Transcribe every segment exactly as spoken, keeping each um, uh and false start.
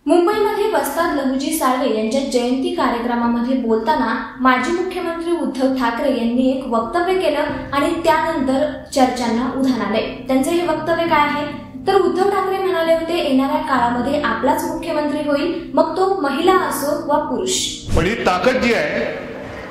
मुंबईमध्ये वस्ताद लहुजी साळवे यांच्या जयंती कार्यक्रमामध्ये बोलताना माजी मुख्यमंत्री उद्धव ठाकरे यांनी एक वक्तव्य केलं आणि त्यानंतर चर्चांना उधाण आले। त्यांचे हे वक्तव्य काय आहे तर उद्धव ठाकरे म्हणाले होते, येणाऱ्या काळामध्ये आपलाच मुख्यमंत्री होईल, मग तो महिला असो वा पुरुष। पण ही ताकद जी आहे,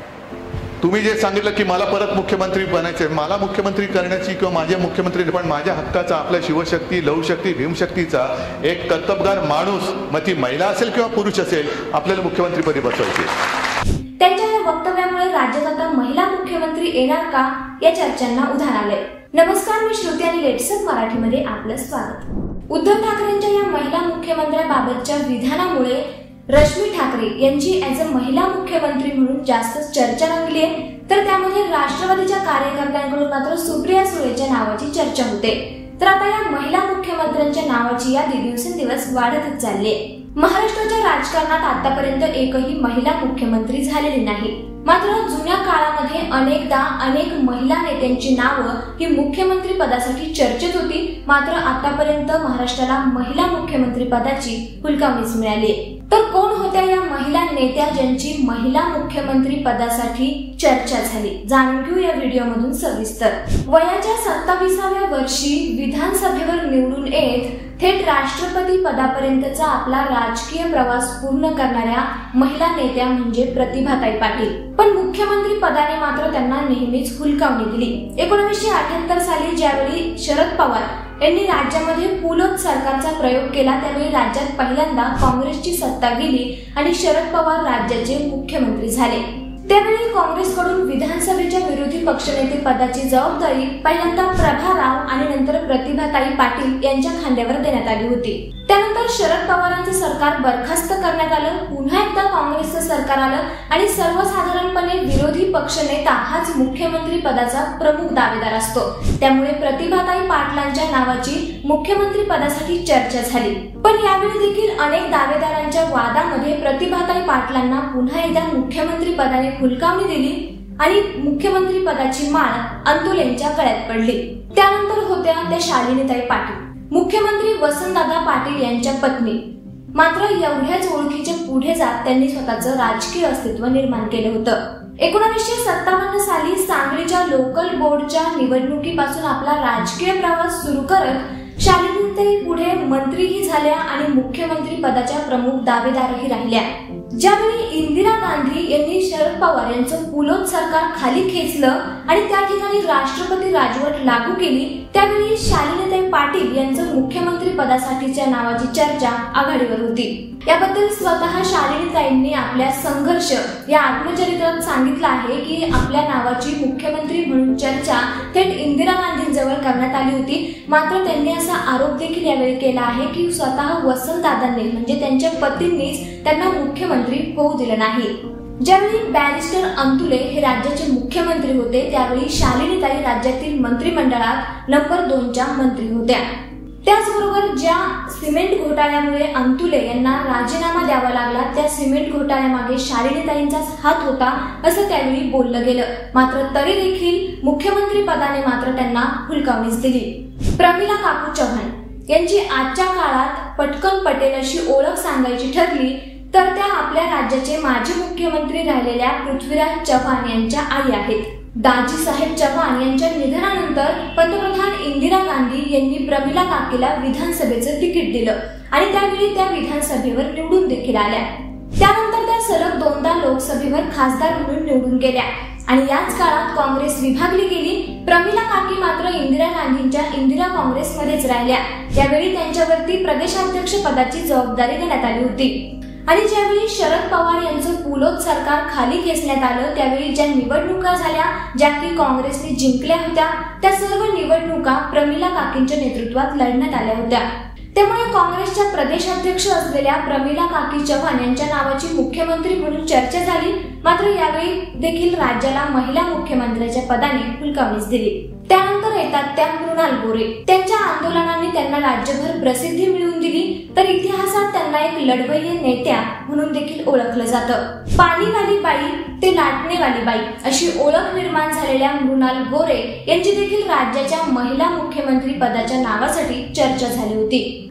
तुम्ही जे सांगितलं की मला परत मुख्यमंत्री बनायचे, मला मुख्यमंत्री करण्याची किंवा माझ्या मुख्यमंत्री पण माझ्या हक्काचा, आपल्या शिवशक्ती, लवशक्ती, भीमशक्तीचा एक कर्तबगार माणूस, मग ती महिला असेल किंवा पुरुष असेल, आपल्याला मुख्यमंत्रीपदी बसवायचे। त्यांच्या या वक्तव्यामुळे राज्यात आता महिला मुख्यमंत्री येणार का या चर्चांना उधाण आले। नमस्कार, मी श्रुती आणि लेट्सअप मराठीमध्ये आपलं स्वागत। उद्धव ठाकरेंच्या या महिला मुख्यमंत्र्याबाबतच्या विधानामुळे रश्मी ठाकरे यांची ऍज अ महिला मुख्यमंत्री म्हणून जास्त चर्चा रंगली आहे, तर त्यामध्ये राष्ट्रवादीच्या कार्यकर्त्यांकडून मात्र सुप्रिया सुळेच्या नावाची चर्चा होते। तर आता या महिला मुख्यमंत्र्यांच्या नावाची यादी दिवसेंदिवस वाढतच चालली आहे। महाराष्ट्राच्या राजकारणात आतापर्यंत एकही महिला मुख्यमंत्री झालेली नाही, मात्र जुन्या काळामध्ये अनेकदा अनेक महिला नेत्यांची नावं ही मुख्यमंत्री पदासाठी चर्चेत होती, मात्र आतापर्यंत महाराष्ट्राला महिला मुख्यमंत्री पदाची हुलकावणीच मिळाली। तर कोण होत्या या महिला नेत्या ज्यांची महिला मुख्यमंत्री पदासाठी चर्चा झाली, जाणून घेऊ या व्हिडिओ मधून सविस्तर। वयाच्या सत्ताविसाव्या वर्षी विधानसभेवर निवडून येत थेट राष्ट्रपती पदापर्यंतचा आपला राजकीय प्रवास पूर्ण करणाऱ्या महिला नेत्या म्हणजे प्रतिभाताई पाटील। पण मुख्यमंत्री पदाने मात्र त्यांना नेहमीच हुलकावणी दिली। एकोणीसशे अठ्याहत्तर साली ज्यावेळी शरद पवार यांनी राज्यामध्ये पुलोत सरकारचा प्रयोग केला, त्यावेळी राज्यात पहिल्यांदा काँग्रेसची सत्ता गेली आणि शरद पवार राज्याचे मुख्यमंत्री झाले। त्यावेळी काँग्रेसकडून विधानसभेच्या विरोधी पक्षनेते पदाची जबाबदारी पहिल्यांदा प्रभा राव आणि नंतर प्रतिभाताई पाटील यांच्या खांद्यावर देण्यात आली होती। त्यानंतर शरद पवारांचे सरकार बरखास्त करण्यात आलं, पुन्हा एकदा काँग्रेसचं सरकार आलं आणि सर्वसाधारणपणे विरोधी पक्षनेता हाच मुख्यमंत्री पदाचा प्रमुख दावेदार असतो। त्यामुळे प्रतिभाताई पाटलांच्या नावाची मुख्यमंत्री पदासाठी चर्चा झाली। पण यावेळी देखील अनेक दावेदारांच्या वादामध्ये प्रतिभाताई पाटलांना पुन्हा एकदा मुख्यमंत्री पदाने हुलकावणी दिली आणि मुख्यमंत्री पदाची माळ अंतुलेंच्या गळ्यात पडली। त्यानंतर होत्या त्या शालिनीताई पाटील, मुख्यमंत्री वसंतदादा पाटील यांच्या पत्नी। मात्र एवढ्याच ओळखीच्या पुढे जात त्यांनी स्वतःचं राजकीय अस्तित्व निर्माण केलं होतं। एकोणीसशे सत्तावन्न साली सांगलीच्या लोकल बोर्डच्या निवडणुकीपासून आपला राजकीय प्रवास सुरू करत शालिनीताई पुढे मंत्रीही झाल्या आणि मुख्यमंत्री पदाच्या प्रमुख दावेदारही राहिल्या। ज्यावेळी इंदिरा गांधी यांनी शरद पवार यांचं पुलोत सरकार खाली खेचलं आणि त्या ठिकाणी राष्ट्रपती राजवट लागू केली, त्यावेळी शालिनीताई पाटील यांचं मुख्यमंत्री पदासाठीच्या नावाची चर्चा आघाडीवर होती। याबद्दल स्वतः शालिनीताईंनी आपल्या संघर्ष या आत्मचरित्रात सांगितलं आहे की आपल्या नावाची मुख्यमंत्री म्हणून चर्चा थेट इंदिरा गांधींजवळ करण्यात आली होती, मात्र त्यांनी असा आरोप देखील यावेळी केला आहे की स्वतः वसंतदादांनी म्हणजे त्यांच्या पतींनीच त्यांना मुख्यमंत्री होऊ दिलं नाही। ज्यावेळी बॅरिस्टर अंतुले हे राज्याचे मुख्यमंत्री होते, त्यावेळी शालिनीताई राज्यातील मंत्रिमंडळात नंबर दोनच्या मंत्री होत्या। त्याचबरोबर ज्या सिमेंट घोटाळ्यामुळे अंतुले यांना राजीनामा द्यावा लागला, त्या सिमेंट घोटाळ्यामागे शालिनीताईंचाच हात होता असं त्यावेळी बोललं गेलं, मात्र तरी देखील मुख्यमंत्री पदाने मात्र त्यांना हुलकावणीच दिली। प्रमिला काकू चव्हाण यांची आजच्या काळात पटकन पटेल अशी ओळख सांगायची ठरली तर त्या आपल्या राज्याचे माजी मुख्यमंत्री राहिलेल्या पृथ्वीराज चव्हाण यांच्या आई आहेत। दाजी साहेब चव्हाण यांच्या निधनानंतर पंतप्रधान इंदिरा गांधी यांनी प्रमिला काकीला विधानसभेचं तिकीट दिलं आणि त्यावेळी त्या विधानसभेवर निवडून देखील आल्या। त्यानंतर त्या सलग दोनदा लोकसभेवर खासदार म्हणून निवडून गेल्या आणि याच काळात काँग्रेस विभागली गेली। प्रमिला काकी मात्र इंदिरा गांधींच्या इंदिरा काँग्रेसमध्येच राहिल्या। त्यावेळी त्यांच्यावरती प्रदेशाध्यक्ष पदाची जबाबदारी देण्यात आली होती आणि ज्यावेळी शरद पवार यांचं पुलोत सरकार खाली खेचण्यात आलं, त्यावेळी ज्या निवडणुका झाल्या ज्या की काँग्रेसने जिंकल्या होत्या, त्या सर्व निवडणुका प्रमिला काकींच्या नेतृत्वात लढण्यात आल्या होत्या। त्यामुळे काँग्रेसच्या प्रदेशाध्यक्ष असलेल्या प्रमिला काकी चव्हाण यांच्या नावाची मुख्यमंत्री म्हणून चर्चा झाली, मात्र यावेळी देखील राज्याला महिला मुख्यमंत्र्याच्या पदाने हुलकावणीच दिली। त्यानंतर येतात त्या मृणाल गोरे। त्यांच्या आंदोलनांनी त्यांना राज्यभर प्रसिद्धी मिळवून दिली, तर इतिहासात त्यांना एक लढवय्ये नेत्या म्हणून देखील ओळखलं जातं। पाणीवाली बाई ते लाटणेवाली बाई अशी ओळख निर्माण झालेल्या मृणाल गोरे यांची देखील राज्याच्या महिला मुख्यमंत्री पदाच्या नावासाठी चर्चा झाली होती।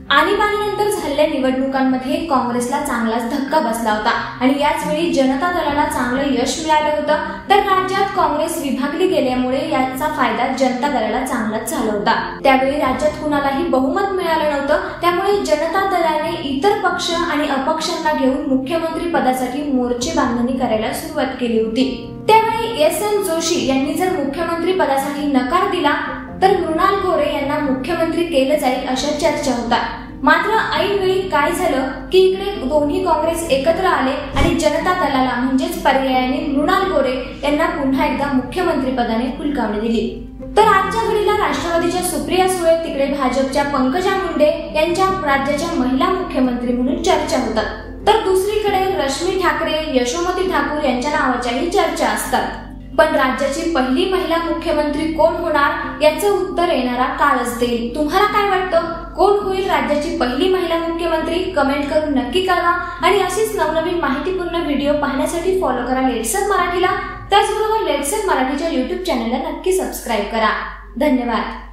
आणीबाणीनंतर झालेल्या निवडणुकांमध्ये काँग्रेसला चांगलाच धक्का बसला होता आणि याच वेळी जनता दलाला चांगलं यश मिळालं होतं. तर राज्यात काँग्रेस विभागली गेल्यामुळे याचा फायदा जनता दलाला चांगलाच झाला होता. त्यावेळी राज्यात कुणालाही बहुमत मिळालं नव्हतं. त्यामुळे जनता दलाने इतर पक्ष आणि अपक्षांना घेऊन मुख्यमंत्री पदासाठी मोर्चे बांधणी करायला सुरुवात केली होती. त्यावेळी एस एन जोशी यांनी जर मुख्यमंत्री पदासाठी नकार दिला तर मृणाल गोरे यांना मुख्यमंत्री केलं जाईल अशा चर्चा होता. मात्र ऐनवेळी काय झालं की इकडे दोन्ही काँग्रेस एकत्र आले आणि जनता दलाला म्हणजेच पर्यायाने मृणाल गोरे यांना पुन्हा एकदा मुख्यमंत्री पदाने फुलकावणी दिली. तर आजच्या घडीला राष्ट्रवादीच्या सुप्रिया सुळे, तिकडे भाजपच्या पंकजा मुंडे यांच्या राज्याच्या महिला मुख्यमंत्री म्हणून चर्चा होतात. तर दुसरीकडे रश्मी ठाकरे, यशोमती ठाकूर यांच्या नावाच्याही चर्चा असतात. पण राज्याची पहिली महिला मुख्यमंत्री कोण होणार याचं उत्तर येणारा काळच देईल. तुम्हाला काय वाटतं, कोण होईल राज्याची पहिली महिला मुख्यमंत्री? कमेंट करून नक्की कळवा आणि अशीच नवनवीन माहितीपूर्ण व्हिडिओ पाहण्यासाठी फॉलो करा लेट्सअप मराठीला. त्याचबरोबर लेट्सअप मराठीच्या युट्यूब चॅनलला नक्की सबस्क्राईब करा. धन्यवाद.